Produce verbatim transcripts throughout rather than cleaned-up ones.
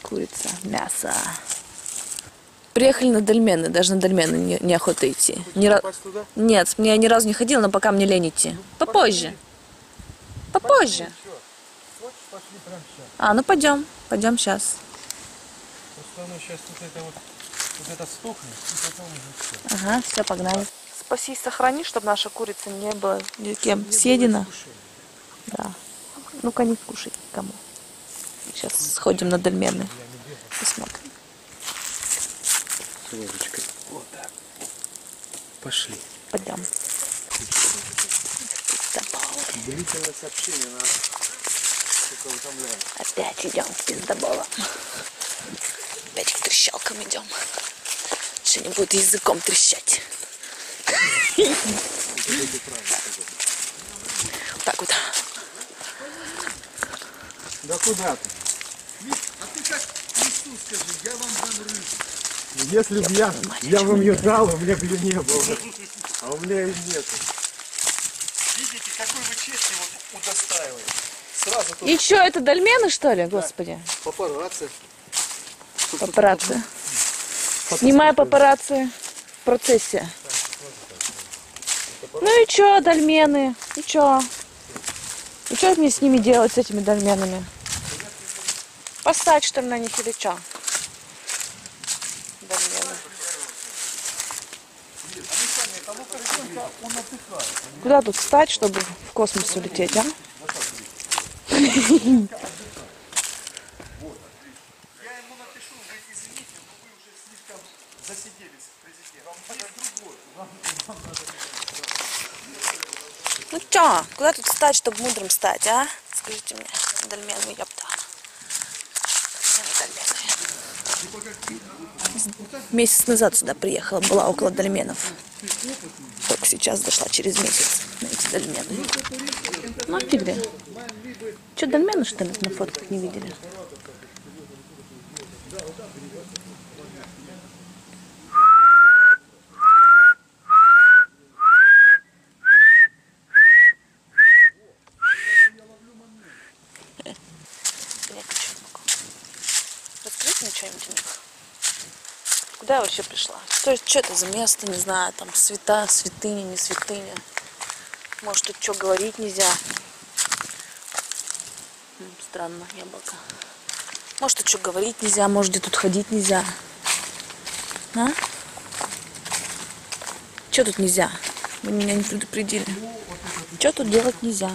Курица, мясо. Приехали на дольмены, даже на дольмены не, неохота идти. Ни ra... Нет, я ни разу не ходила, но пока мне лень идти. Попозже. Попозже. А, ну пойдем, пойдем сейчас. Сейчас вот это вот, вот это стукнет, и потом уже все. Ага, все, погнали. Спаси и сохрани, чтобы наша курица не была никем съедена. Да. Ну-ка не кушай кому. Сейчас сходим на дольмены. Посмотрим. С ложечкой. Вот так. Пошли. Пойдем. Длительное сообщение нас только утомляет. Опять идем в пиздобола. Опять к трещалкам идем. Что-нибудь языком трещать. Так вот. Да куда ты? А ты как Иисус скажи, я вам дам рыбу. Если бы я, я вам ее дал, у меня бы ее не было. А у меня ее нет. Видите, какой вы честный вот удостаиваете. Сразу тут... И что, это дольмены, что ли, господи? Да. Папарацци. Папарацци. Снимай папарацци в процессе. Ну и чё, дольмены? И чё? И чё мне с ними делать, с этими дольменами? Поставить, что ли, на них или чё? Дольмены. Куда тут встать, чтобы в космос улететь, а? Ну чё, куда тут встать, чтобы мудрым стать, а? Скажите мне, дольмены, ёпта. Месяц назад сюда приехала, была около дольменов. Только сейчас дошла через месяц на эти дольмены. Ну, фигли. Что, дольмены, что ли, на фотках не видели? Раскрыть мне что-нибудь у них? Куда я вообще пришла? Что, что это за место, не знаю, там свята, святыня, не святыня. Может, тут что говорить нельзя. Странно, яблоко. Может, тут что говорить нельзя, может, где тут ходить нельзя. А? Что тут нельзя? Вы меня не предупредили. Что тут делать нельзя?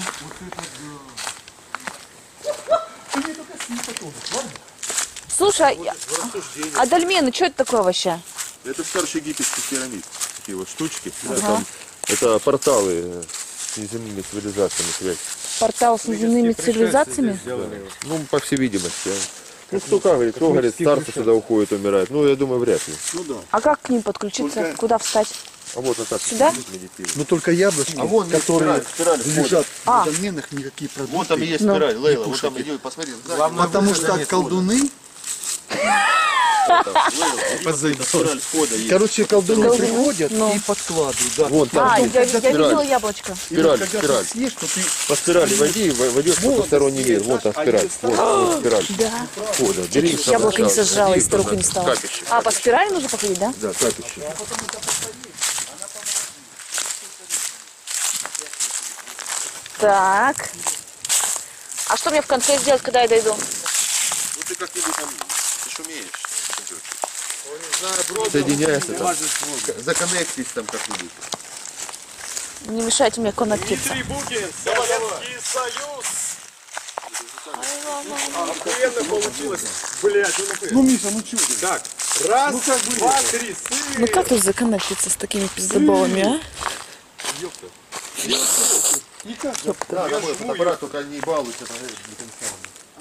Слушай, а, а дольмены, что это такое вообще? Это старший египетский пирамид. Такие вот штучки. Ага. Да, там, это порталы с неземными цивилизациями связь. Портал с неземными цивилизациями? Да. Ну, по всей видимости. Ну, кто как говорит, кто говорит, старцы сюда уходят, умирают. Ну, я думаю, вряд ли. Ну да. А как к ним подключиться? Только... Куда встать? А вот на так Сюда? медитируют. Ну только яблочки, А вон которые спираль, спираль лежат А. в дольменах, никакие продукты. Вот там и есть Ну. спираль, Лейла, вот кушайте. там иди, посмотри. Потому что колдуны, Спираль входа есть. короче, колдуны Колдуны? приходят Ну. и подкладывают. Да. Вон там. А, я, я спираль. видела яблочко. И Спираль, вот когда спираль. ты съешь, то ты... По спирали войди, войдешь в потусторонний мир. Вон там спираль. Вот, вот спираль. Да. Входа. Бери Чуть яблоко не сначала. сожрала, и Иди старуха туда, не стала. капище. А, по спирали нужно походить, да? Да, капище. Так. А что мне в конце сделать, когда я дойду? Ну ты как-нибудь там, ты ж умеешь. Соединяйся там. Законнектись там как-нибудь. Не мешайте мне коннектиться. Дмитрий Букин, Советский Союз. Охуенно получилось. Блядь, ну нахуй. Ну, Миша, ну чудо. Так, раз, два, три, сыр. Ну как тут законнектиться с такими пиздоболами, а? Да, домой этот аппарат, только не балуйся там потенциалом.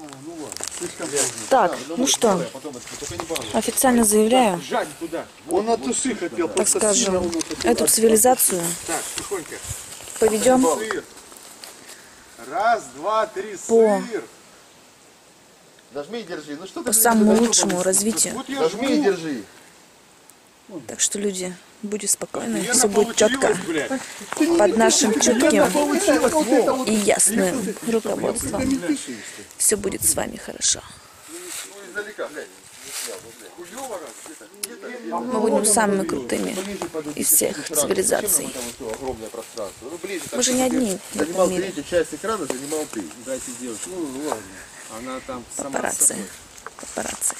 Так, ну что, А потом это только не балуйся. официально заявляю, Жать туда. Он от души хотел, так просто сильно скажем, он это хотел. эту цивилизацию Так, тихонько. поведем Сыр. Раз, два, три, По- сыр. Нажми и держи. Ну что по ты? самому лучшему развитию. Вот я Нажми и жму. держи. Так что, люди, будьте спокойны, Охуенно все будет четко, получилось, блядь. под нашим чутким Получилось, вот это вот. и ясным руководством. Все будет с вами хорошо. издалека, глянь. Хуёво раз, где-то, где-то. Мы будем самыми крутыми из всех цивилизаций. Там вот огромное пространство. Ну, ближе, Мы же не одни в занимал этом мире. третью часть экрана, занимал ты. Дайте девушку. Ну ладно. Она там сама с Папарацци. собой. Папарацци.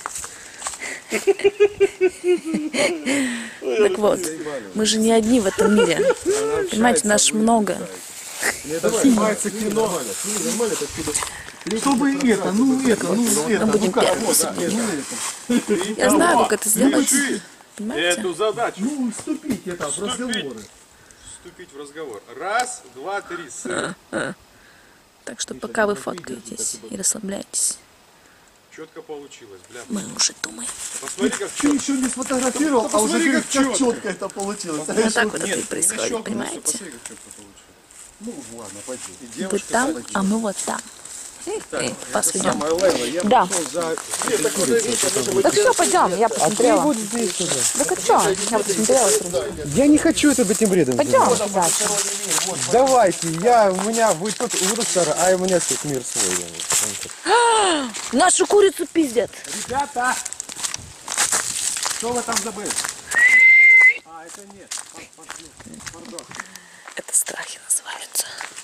Так вот, мы же не одни в этом мире. Понимаете, нас много. Это снимается кино. Чтобы это, ну это, ну это. Мы будем Ну как? первыми Вот, сегодня. ну это. Я знаю, как это сделать. Понимаете? Эту задачу. Ну, вступить это в разговоры. Вступить в разговор. Раз, два, три. Сын. Так что пока вы фоткаетесь и расслабляетесь, Четко получилось, бля. мы уже думаем. Посмотри, как Ты еще не сфотографировал, а уже говоришь, как четко это получилось. Вот так вот это и происходит, понимаете? Ну ладно, пойдем. Вы там, а мы вот там. И вас ведем. Самое Лейла, я Да. пошел за... Так все, пойдем, я посмотрела. Вот здесь уже. Так а что? Я посмотрела. Я не хочу это этим бредом. Пойдем заниматься. дальше. Давайте, я, у меня, вы тут, вы тут старый, а у меня тут мир свой. я вот. Нашу курицу пиздят. Ребята! Что вы там забыли? А, это нет. Пардон. Это страхи называются.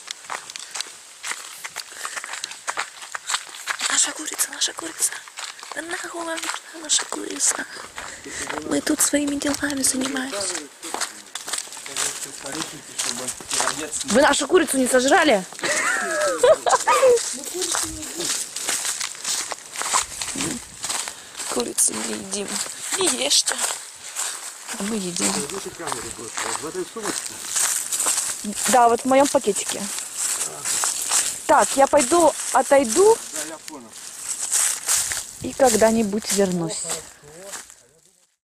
Наша курица, наша курица. Да нахуй вам нужна наша курица. Мы тут своими делами занимаемся. Вы нашу курицу не сожрали? Курицу не едим. Не ешьте. А мы едим. Да, вот в моем пакетике. Так, я пойду, отойду. И когда-нибудь вернусь.